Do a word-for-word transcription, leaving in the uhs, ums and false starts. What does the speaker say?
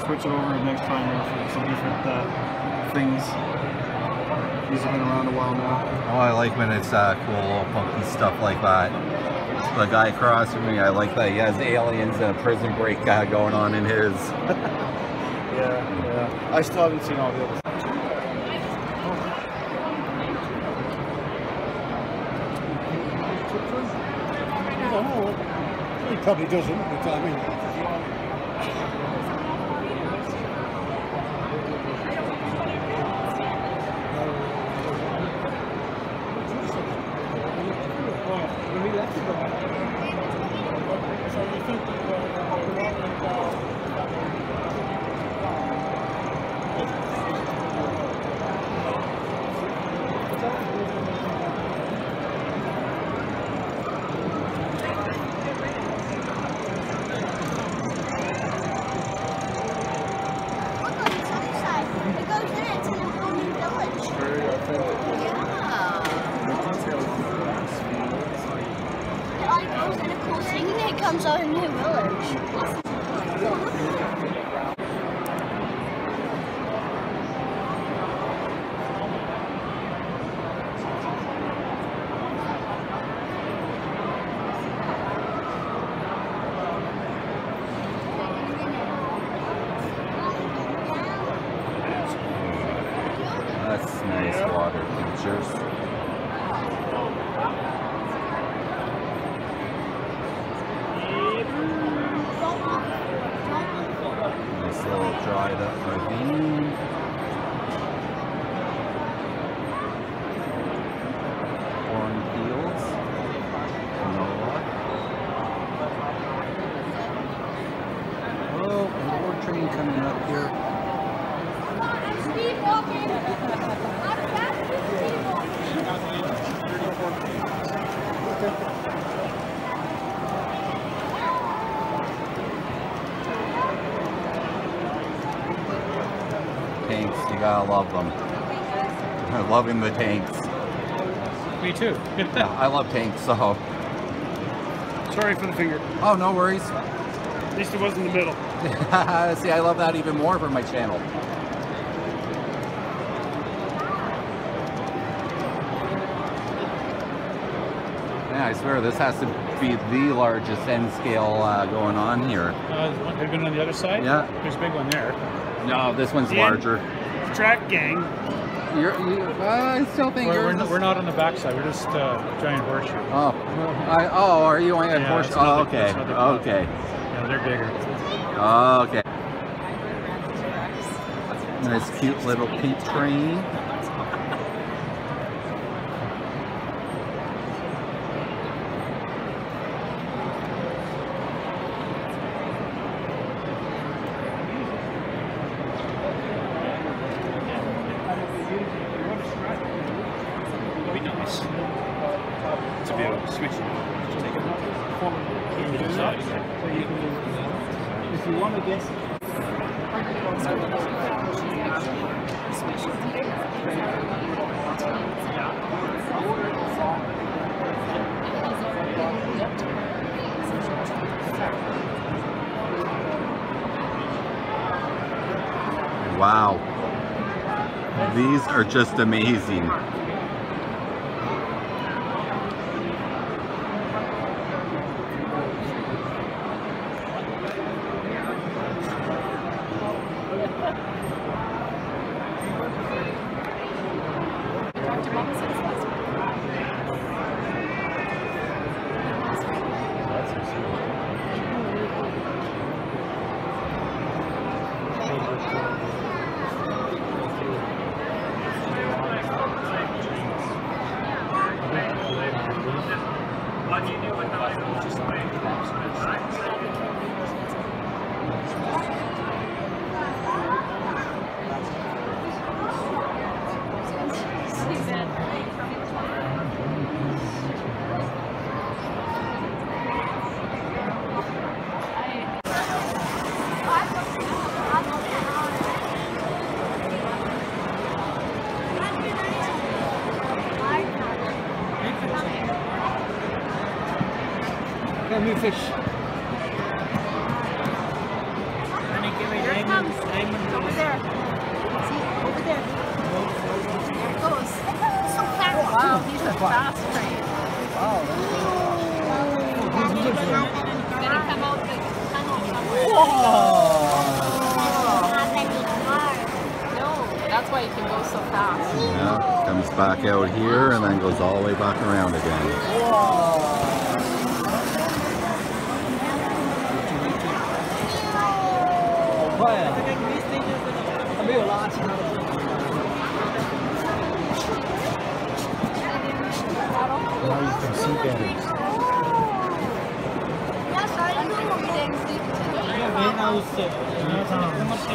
switch it over next time for some different uh, things. These have been around a while now. Oh, I like when it's uh, cool little funky stuff like that. The guy across from me, I like that he has aliens and a prison break uh, going on in his. Yeah, yeah. I still haven't seen all the others. Oh, he probably doesn't, but I mean. Comes out in New Village. That's nice water features. Dried up ravine. Corn fields. Canola. Oh, more train coming up here. Speed walking. I'm fast Tanks, you gotta love them. I'm loving the tanks. Me too. Yeah, I love tanks, so. Sorry for the finger. Oh, no worries. At least it wasn't in the middle. See, I love that even more for my channel. Yeah, I swear this has to be the largest end scale uh, going on here. Uh, there's one big one on the other side? Yeah. There's a big one there. No, this one's The larger. Track gang. You're, you, uh, I still think We're, you're we're, just... not, we're not on the back side. We're just uh, giant horseshoe. Oh, I, oh, are you on a Yeah, horse? it's Oh, another- okay, it's another club. okay, Yeah, they're bigger. okay. Nice, cute little peep train. Be nice to be able to switch it. Take it off. If you want to guess. Wow. These are just amazing. Got a new fish. Here comes fast train. Wow. Then it come out the tunnel somewhere. Whoa. No, that's why you can go so fast. Yeah, comes back out here and then goes all the way back around again. Now you can see better. Yes, I do.